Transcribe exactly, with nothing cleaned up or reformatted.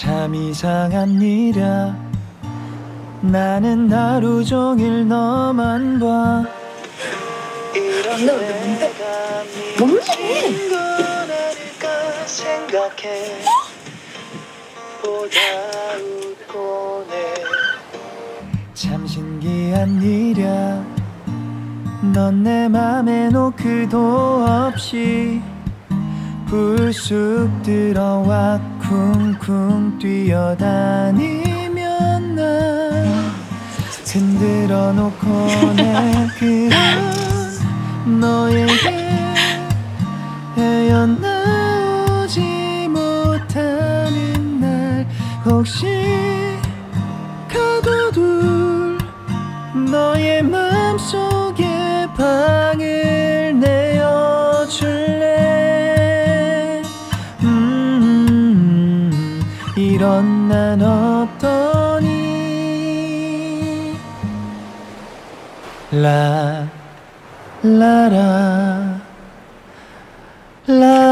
참 이상한 일이야. 나는 하루 종일 너만 봐. 이런 내가 미친 건 아닐까 생각해. 보다 웃고 내 참 신기한 일이야. 넌 내 맘에 노크도 없이 불쑥 들어와 쿵쿵 뛰어다니면 난 흔들어 놓고 내 그런 너에게 헤어나오지 못하는 날 혹시 가둬둘 너의 맘속에 방을 내어줄래. 음, 이런 난 어떠니. 라 라라 라